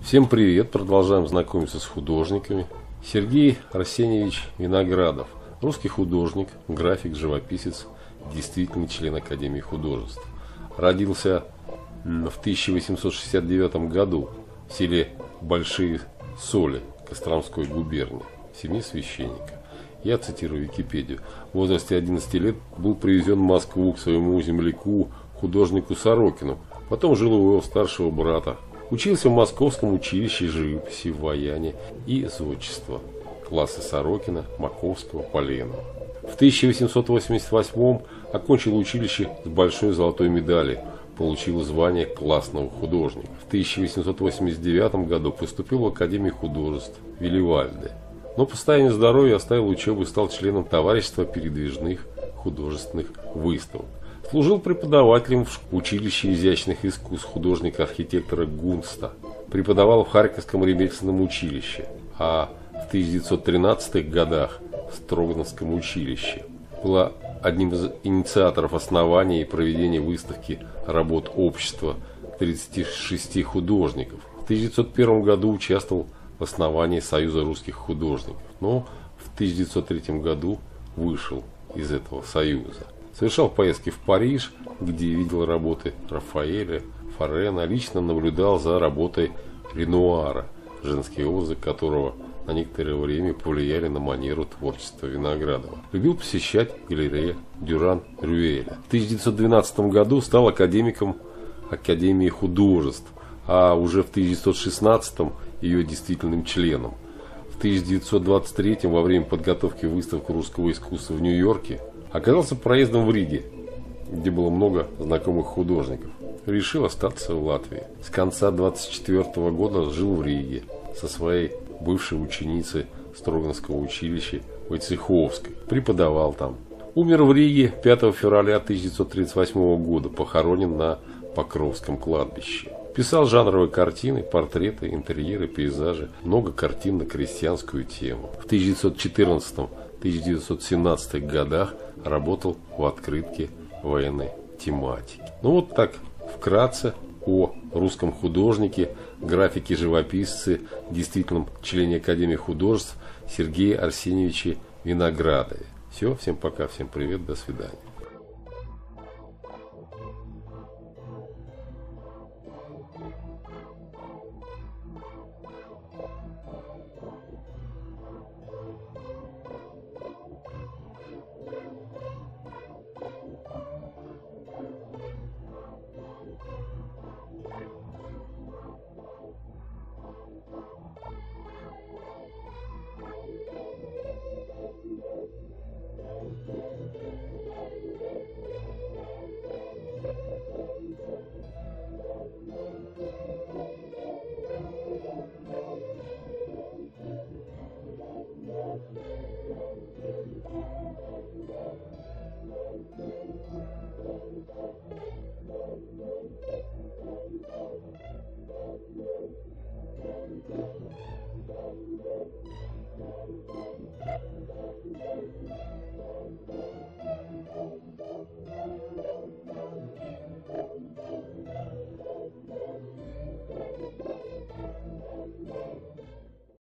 Всем привет! Продолжаем знакомиться с художниками. Сергей Арсеньевич Виноградов. Русский художник, график, живописец, действительный член Академии художеств. Родился в 1869 году в селе Большие Соли Костромской губернии в семье священника. Я цитирую Википедию. В возрасте 11 лет был привезен в Москву к своему земляку, художнику Сорокину. Потом жил у его старшего брата. Учился в Московском училище живописи, ваяния и зодчества. Классы Сорокина, Маковского, Поленова. В 1888 окончил училище с большой золотой медалью. Получил звание классного художника. В 1889 году поступил в Академию художеств Виливальди. Но по состоянию здоровья оставил учебу и стал членом товарищества передвижных художественных выставок. Служил преподавателем в училище изящных искусств художника-архитектора Гунста. Преподавал в Харьковском ремесленном училище, а в 1913-х годах в Строгановском училище. Была одним из инициаторов основания и проведения выставки работ общества 36 художников. В 1901 году участвовал в основании Союза русских художников, но в 1903 году вышел из этого союза. Совершал поездки в Париж, где видел работы Рафаэля, Форена, лично наблюдал за работой Ренуара, женские образы которого на некоторое время повлияли на манеру творчества Виноградова. Любил посещать галерею Дюран-Рюэля. В 1912 году стал академиком Академии художеств, а уже в 1916 ее действительным членом. В 1923 во время подготовки выставки русского искусства в Нью-Йорке оказался проездом в Риге, где было много знакомых художников. Решил остаться в Латвии. С конца 1924 года жил в Риге со своей бывшей ученицей Строгановского училища Войцеховской. Преподавал там. Умер в Риге 5 февраля 1938 года, похоронен на Покровском кладбище. Писал жанровые картины, портреты, интерьеры, пейзажи, много картин на крестьянскую тему. В 1914-1917 годах работал в открытке военной тематики. Ну вот так вкратце о русском художнике, графике, живописце, действительном члене Академии художеств Сергее Арсеньевиче Виноградове. Все, всем пока, всем привет, до свидания.